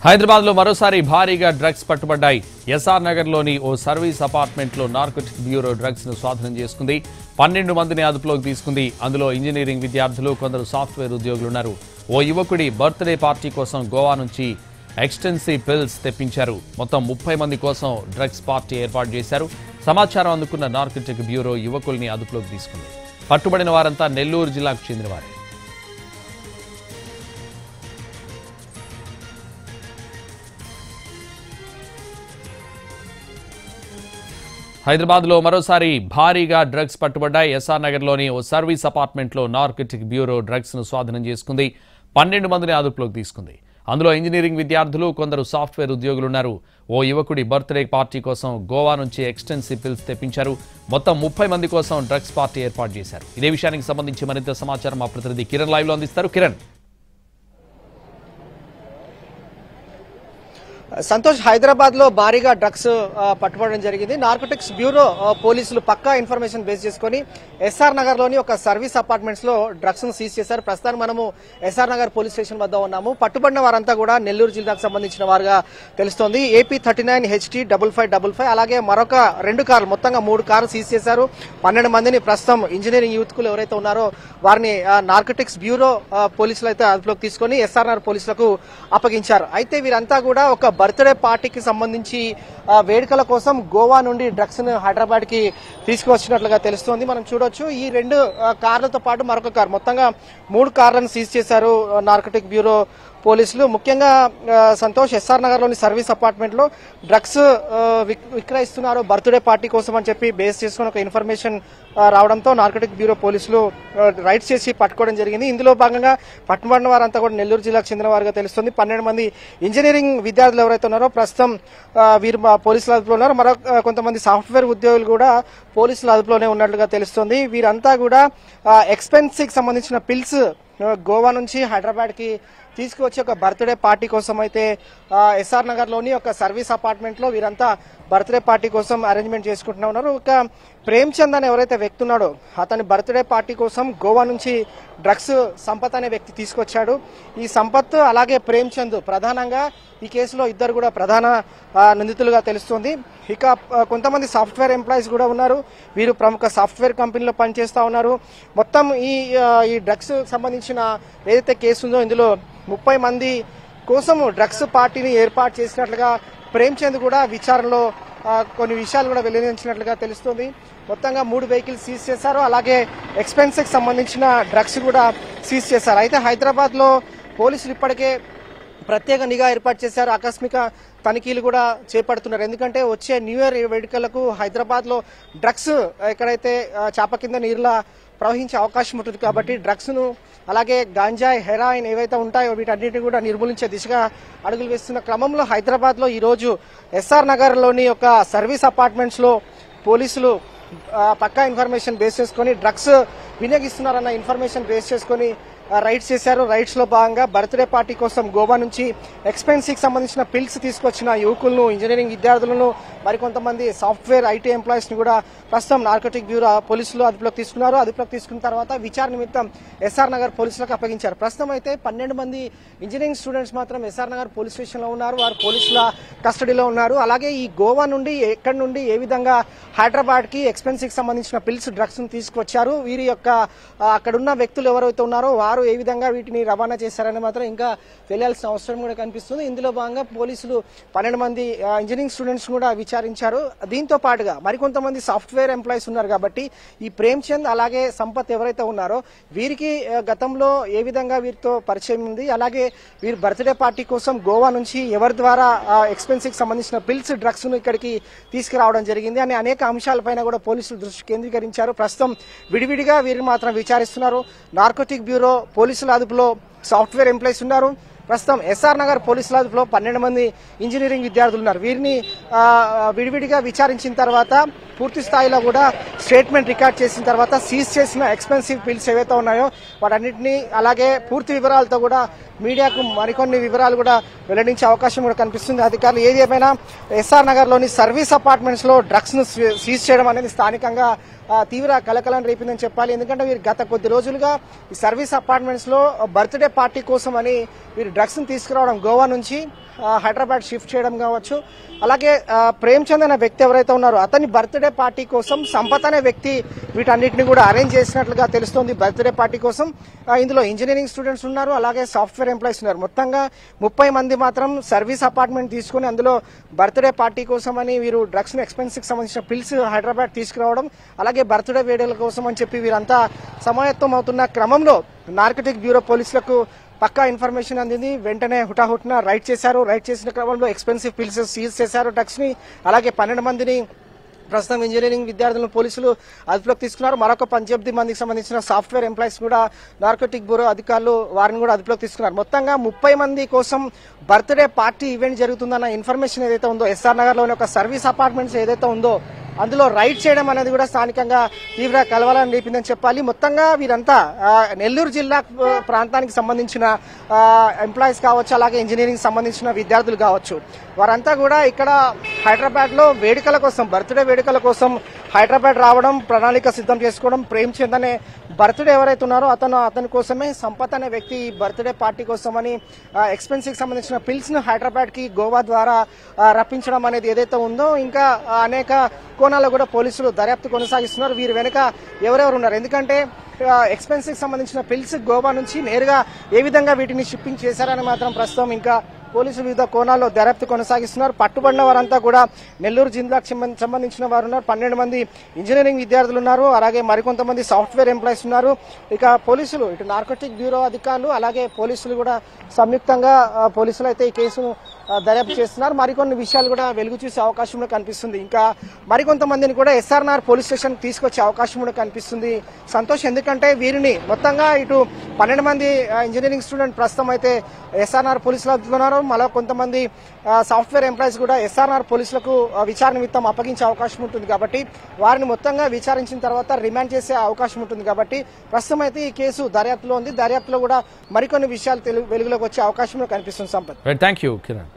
హైదరాబాద్ లో మరోసారి భారీగా డ్రగ్స్ పట్టుబడ్డాయి. ఎస్ఆర్ నగర్ లోని ఓ సర్వీస్ అపార్ట్మెంట్ లో నార్కోటిక్ బ్యూరో డ్రగ్స్ ను స్వాధీనం చేసుకుంది. 12 మందిని అదుపులోకి తీసుకుంది. అందులో ఇంజనీరింగ్ విద్యార్థులు, కొందరు సాఫ్ట్వేర్ ఉద్యోగులున్నారు. ఓ యువకుడి బర్త్డే పార్టీ కోసం గోవా నుంచి ఎక్స్టెన్సివ్ పిల్స్ తెప్పించారు. మొత్తం 30 మంది కోసం డ్రగ్స్ పార్టీ ఏర్పాటు చేశారు. సమాచారం అందుకున్న నార్కోటిక్ బ్యూరో యువకుల్ని అదుపులోకి తీసుకుంది. పట్టుబడిన వారంతా నెల్లూరు జిల్లాకు చెందినవారు. హైదరాబాద్ లో మరోసారి భారీగా డ్రగ్స్ పట్టుబడ్డాయి. ఎస్ఆర్ నగర్ లోని ఓ సర్వీస్ అపార్ట్మెంట్ లో నార్కోటిక్ బ్యూరో డ్రగ్స్ ను స్వాధీనం చేసుకుంది. 12 మందిని అదుపులోకి తీసుకుంది. అందులో ఇంజనీరింగ్ విద్యార్థులు, కొందరు సాఫ్ట్వేర్ ఉద్యోగులున్నారు. ఓ యువకుడి బర్త్డే పార్టీ కోసం గోవా నుంచి ఎక్స్టెన్సివ్ పిల్స్ తెప్పించారు. మొత్తం 30 మంది కోసం డ్రగ్స్ పార్టీ ఏర్పాటు చేశారు. ఇదే విషయానికి సంబంధించి మరింత సమాచారం మా ప్రతినిధి కిరణ్ లైవ్ లో అందిస్తారు. కిరణ్, సంతోష్, హైదరాబాద్ లో భారీగా డ్రగ్స్ పట్టుబడడం జరిగింది. నార్కోటిక్స్ బ్యూరో పోలీసులు పక్కా ఇన్ఫర్మేషన్ బేస్ చేసుకుని ఎస్ఆర్ నగర్ లోని ఒక సర్వీస్ అపార్ట్మెంట్స్ లో డ్రగ్స్ ను సీజ్ చేశారు. ప్రస్తుతానికి మనము ఎస్ఆర్ నగర్ పోలీస్ స్టేషన్ వద్ద ఉన్నాము. పట్టుబడిన వారంతా కూడా నెల్లూరు జిల్లాకు సంబంధించిన వారుగా తెలుస్తోంది. AP 39 HT 5555 అలాగే మరొక 2 కార్లు, మొత్తంగా 3 కార్లు సీజ్ చేశారు. 12 మందిని ప్రస్తుతం ఇంజనీరింగ్ యూత్కులు ఎవరైతే ఉన్నారో వారిని నార్కోటిక్స్ బ్యూరో పోలీసులు అయితే అదుపులోకి తీసుకుని ఎస్ఆర్ నగర్ పోలీసులకు అప్పగించారు. అయితే వీరంతా కూడా ఒక బర్త్డే పార్టీకి సంబంధించి వేడుకల కోసం గోవా నుండి డ్రగ్స్ ను హైదరాబాద్ కి తీసుకువచ్చినట్లుగా తెలుస్తోంది. మనం చూడొచ్చు, ఈ 2 కార్లతో పాటు మరొక కార్, మొత్తంగా 3 కార్లను సీజ్ చేశారు నార్కోటిక్ బ్యూరో పోలీసులు. ముఖ్యంగా సంతోష్, ఎస్ఆర్ నగర్ లోని సర్వీస్ అపార్ట్మెంట్ లో డ్రగ్స్ విక్రయిస్తున్నారు బర్త్డే పార్టీ కోసం అని చెప్పి బేస్ చేసుకుని ఒక ఇన్ఫర్మేషన్ రావడంతో నార్కోటిక్ బ్యూరో పోలీసులు రైడ్స్ చేసి పట్టుకోవడం జరిగింది. ఇందులో భాగంగా పట్టుబడిన వారంతా కూడా నెల్లూరు జిల్లాకు చెందిన వారుగా తెలుస్తుంది. 12 మంది ఇంజనీరింగ్ విద్యార్థులు ఎవరైతే ఉన్నారో ప్రస్తుతం వీరు పోలీసుల అదుపులో ఉన్నారు. మరో కొంతమంది సాఫ్ట్వేర్ ఉద్యోగులు కూడా పోలీసుల అదుపులోనే ఉన్నట్లుగా తెలుస్తుంది. వీరంతా కూడా ఎక్స్పెన్సివ్ కి సంబంధించిన పిల్స్ గోవా నుంచి హైదరాబాద్ కి తీసుకువచ్చి ఒక బర్త్డే పార్టీ కోసం అయితే ఎస్ఆర్ నగర్ లోని ఒక సర్వీస్ అపార్ట్మెంట్ లో వీరంతా బర్త్డే పార్టీ కోసం అరేంజ్మెంట్ చేసుకుంటూ ఉన్నారు. ఒక ప్రేమ్చంద్ అని ఎవరైతే వ్యక్తి ఉన్నాడో అతని బర్త్డే పార్టీ కోసం గోవా నుంచి డ్రగ్స్ సంపత్ అనే వ్యక్తి తీసుకొచ్చాడు. ఈ సంపత్ అలాగే ప్రేమ్చంద్ ప్రధానంగా ఈ కేసులో ఇద్దరు కూడా ప్రధాన నిందితులుగా తెలుస్తుంది. ఇక కొంతమంది సాఫ్ట్వేర్ ఎంప్లాయీస్ కూడా ఉన్నారు. వీరు ప్రముఖ సాఫ్ట్వేర్ కంపెనీలో పనిచేస్తా ఉన్నారు. మొత్తం ఈ డ్రగ్స్ సంబంధించిన ఏదైతే కేసు ఉందో ఇందులో 30 మంది కోసం డ్రగ్స్ పార్టీని ఏర్పాటు చేసినట్లుగా ప్రేమ్చంద్ కూడా విచారణలో కొన్ని విషయాలు కూడా వెల్లడించినట్లుగా తెలుస్తుంది. మొత్తంగా 3 వెహికల్స్ సీజ్ చేశారు. అలాగే ఎక్స్పెన్సెస్ సంబంధించిన డ్రగ్స్ కూడా సీజ్ చేశారు. అయితే హైదరాబాద్ లో పోలీసులు ఇప్పటికే ప్రత్యేక నిఘా ఏర్పాటు చేశారు. ఆకస్మిక తనిఖీలు కూడా చేపడుతున్నారు. ఎందుకంటే వచ్చే న్యూ ఇయర్ వేడుకలకు హైదరాబాద్ లో డ్రగ్స్ ఎక్కడైతే చాప కింద నీరులా ప్రవహించే అవకాశం ఉంటుంది కాబట్టి డ్రగ్స్ ను అలాగే గాంజాయి, హెరాయిన్ ఏవైతే ఉంటాయో వీటన్నిటిని కూడా నిర్మూలించే దిశగా అడుగులు వేస్తున్న క్రమంలో హైదరాబాద్ లో ఈ రోజు ఎస్ఆర్ నగర్ లోని ఒక సర్వీస్ అపార్ట్మెంట్స్ లో పోలీసులు పక్కా ఇన్ఫర్మేషన్ బేస్ చేసుకుని డ్రగ్స్ వినియోగిస్తున్నారన్న ఇన్ఫర్మేషన్ బేస్ చేసుకుని రైడ్స్ చేశారు. రైడ్స్ లో భాగంగా బర్త్డే పార్టీ కోసం గోవా నుంచి ఎక్స్పెన్సివ్ సంబంధించిన పిల్స్ తీసుకొచ్చిన యువకులను, ఇంజనీరింగ్ విద్యార్థులను, మరికొంతమంది సాఫ్ట్వేర్ IT ఎంప్లాయీస్ ని కూడా ప్రస్తుతం నార్కోటిక్ బ్యూరో పోలీసులు అదుపులోకి తీసుకున్నారు. అదుపులోకి తీసుకున్న తర్వాత విచారణ నిమిత్తం ఎస్ఆర్ నగర్ పోలీసులకు అప్పగించారు. ప్రస్తుతం అయితే 12 మంది ఇంజనీరింగ్ స్టూడెంట్స్ మాత్రం ఎస్ఆర్ నగర్ పోలీస్ స్టేషన్ లో ఉన్నారు. వారు పోలీసుల కస్టడీలో ఉన్నారు. అలాగే ఈ గోవా నుండి ఎక్కడి నుండి ఏ విధంగా హైదరాబాద్ కి ఎక్స్పెన్సివ్ సంబంధించిన పిల్స్, డ్రగ్స్ ను తీసుకొచ్చారు, వీరి యొక్క అక్కడున్న వ్యక్తులు ఎవరైతే ఉన్నారో వారు ఏ విధంగా వీటిని రవాణా చేశారని మాత్రం ఇంకా తెలియాల్సిన అవసరం కూడా కనిపిస్తుంది. ఇందులో భాగంగా పోలీసులు 12 మంది ఇంజనీరింగ్ స్టూడెంట్స్ కూడా విచారించారు. దీంతో పాటుగా మరికొంతమంది సాఫ్ట్వేర్ ఎంప్లాయీస్ ఉన్నారు కాబట్టి ఈ ప్రేమ్చంద్ అలాగే సంపత్ ఎవరైతే ఉన్నారో వీరికి గతంలో ఏ విధంగా వీరితో పరిచయం ఉంది, అలాగే వీరు బర్త్డే పార్టీ కోసం గోవా నుంచి ఎవరి ద్వారా ఎక్స్పెన్సివ్ సంబంధించిన పిల్స్, డ్రగ్స్ ను ఇక్కడికి తీసుకురావడం జరిగింది అనే అనేక అంశాలపైన కూడా పోలీసులు దృష్టి కేంద్రీకరించారు. ప్రస్తుతం విడివిడిగా వీరిని మాత్రం విచారిస్తున్నారు. నార్కోటిక్ బ్యూరో పోలీసుల అదుపులో సాఫ్ట్వేర్ ఎంప్లాయీస్ ఉన్నారు. ప్రస్తుతం ఎస్ఆర్ నగర్ పోలీసుల అదుపులో 12 మంది ఇంజనీరింగ్ విద్యార్థులు ఉన్నారు. వీరిని విడివిడిగా విచారించిన తర్వాత పూర్తి స్థాయిలో కూడా స్టేట్మెంట్ రికార్డ్ చేసిన తర్వాత సీజ్ చేసిన ఎక్స్పెన్సివ్ బిల్స్ ఏవైతే ఉన్నాయో వాటన్నిటిని అలాగే పూర్తి వివరాలతో కూడా మీడియాకు మరికొన్ని వివరాలు కూడా వెల్లడించే అవకాశం కూడా కనిపిస్తుంది అధికారులు. ఏది ఏమైనా ఎస్ఆర్ నగర్ లోని సర్వీస్ అపార్ట్మెంట్స్ లో డ్రగ్స్ ను సీజ్ చేయడం అనేది స్థానికంగా తీవ్ర కలకలం రేపిందని చెప్పాలి. ఎందుకంటే వీరు గత కొద్ది రోజులుగా ఈ సర్వీస్ అపార్ట్మెంట్స్ లో బర్త్డే పార్టీ కోసం అని వీరు డ్రగ్స్ ను తీసుకురావడం గోవా నుంచి హైదరాబాద్ షిఫ్ట్ చేయడం కావచ్చు. అలాగే ప్రేమ్చంద్ అనే వ్యక్తి ఎవరైతే ఉన్నారో అతని బర్త్డే పార్టీ కోసం సంపత్ అనే వ్యక్తి వీటన్నిటిని కూడా అరేంజ్ చేసినట్లుగా తెలుస్తోంది. బర్త్డే పార్టీ కోసం ఇందులో ఇంజనీరింగ్ స్టూడెంట్స్ ఉన్నారు, అలాగే సాఫ్ట్వేర్ ఎంప్లాయీస్ ఉన్నారు. మొత్తంగా 30 మంది మాత్రం సర్వీస్ అపార్ట్మెంట్ తీసుకుని అందులో బర్త్డే పార్టీ కోసం అని వీరు డ్రగ్స్ ను ఎక్స్పెన్సివ్ కి సంబంధించిన పిల్స్ హైదరాబాద్ తీసుకురావడం, అలాగే బర్త్డే వేడుకల కోసం అని చెప్పి వీరంతా సమాయత్తం అవుతున్న క్రమంలో నార్కటిక్ బ్యూరో పోలీసులకు పక్కా ఇన్ఫర్మేషన్ అందింది. వెంటనే హుటాహుటిన రైడ్ చేశారు. రైడ్ చేసిన క్రమంలో ఎక్స్పెన్సివ్ పిల్స్ సీజ్ చేశారు డ్రగ్స్ ని. అలాగే 12 మందిని ప్రస్తుతం ఇంజనీరింగ్ విద్యార్థులను పోలీసులు అదుపులోకి తీసుకున్నారు. మరొక 18 మందికి సంబంధించిన సాఫ్ట్వేర్ ఎంప్లాయీస్ కూడా నార్కోటిక్ బ్యూరో అధికారులు వారిని కూడా అదుపులోకి తీసుకున్నారు. మొత్తంగా 30 మంది కోసం బర్త్డే పార్టీ ఈవెంట్ జరుగుతుందన్న ఇన్ఫర్మేషన్ ఏదైతే ఉందో ఎస్ఆర్ నగర్ లోని ఒక సర్వీస్ అపార్ట్మెంట్స్ ఏదైతే ఉందో అందులో రైడ్ చేయడం అనేది కూడా స్థానికంగా తీవ్ర కలవరం రేపిందని చెప్పాలి. మొత్తంగా వీరంతా నెల్లూరు జిల్లా ప్రాంతానికి సంబంధించిన ఎంప్లాయీస్ కావచ్చు, అలాగే ఇంజనీరింగ్ సంబంధించిన విద్యార్థులు కావచ్చు. వారంతా కూడా ఇక్కడ హైదరాబాద్ లో వేడుకల కోసం బర్త్డే వేడుకల కోసం హైదరాబాద్ రావడం, ప్రణాళిక సిద్ధం చేసుకోవడం. ప్రేమ్చంద్ అనే బర్త్డే ఎవరైతే ఉన్నారో అతని కోసమే సంపత్ అనే వ్యక్తి బర్త్డే పార్టీ కోసం అని ఎక్స్పెన్సివ్ సంబంధించిన పిల్స్ ను హైదరాబాద్ కి గోవా ద్వారా రప్పించడం అనేది ఏదైతే ఉందో ఇంకా అనేక కోణాల్లో కూడా పోలీసులు దర్యాప్తు కొనసాగిస్తున్నారు. వీరి వెనుక ఎవరెవరు ఉన్నారు, ఎందుకంటే ఎక్స్పెన్సివ్ సంబంధించిన పిల్స్ గోవా నుంచి నేరుగా ఏ విధంగా వీటిని షిప్పింగ్ చేశారని మాత్రం ప్రస్తుతం ఇంకా పోలీసులు వివిధ కోణాల్లో దర్యాప్తు కొనసాగిస్తున్నారు. పట్టుబడిన వారంతా కూడా నెల్లూరు జిల్లాకు సంబంధించిన వారు ఉన్నారు. 12 మంది ఇంజనీరింగ్ విద్యార్థులు ఉన్నారు, అలాగే మరికొంతమంది సాఫ్ట్వేర్ ఎంప్లాయీస్ ఉన్నారు. ఇక పోలీసులు ఇటు నార్కోటిక్ బ్యూరో అధికారులు అలాగే పోలీసులు కూడా సంయుక్తంగా పోలీసులు అయితే ఈ కేసును దర్యాప్తు చేస్తున్నారు. మరికొన్ని విషయాలు కూడా వెలుగు చూసే అవకాశం కూడా కనిపిస్తుంది. ఇంకా మరికొంతమందిని కూడా ఎస్ఆర్ఆర్ పోలీస్ స్టేషన్ తీసుకొచ్చే అవకాశం కూడా కనిపిస్తుంది సంతోష్. ఎందుకంటే వీరిని మొత్తంగా ఇటు 12 మంది ఇంజనీరింగ్ స్టూడెంట్ ప్రస్తుతం అయితే ఎస్ఆర్ఆర్ పోలీసులు అవుతున్నారు. మరో కొంతమంది సాఫ్ట్వేర్ ఎంప్లాయీస్ కూడా ఎస్ఆర్ఆర్ పోలీసులకు విచారణ నిమిత్తం అప్పగించే అవకాశం ఉంటుంది. కాబట్టి వారిని మొత్తంగా విచారించిన తర్వాత రిమాండ్ చేసే అవకాశం ఉంటుంది. కాబట్టి ప్రస్తుతం అయితే ఈ కేసు దర్యాప్తులో ఉంది. దర్యాప్తులో కూడా మరికొన్ని విషయాలు వెలుగులోకి వచ్చే అవకాశం కనిపిస్తుంది. సంపత్. Thank you Kiran.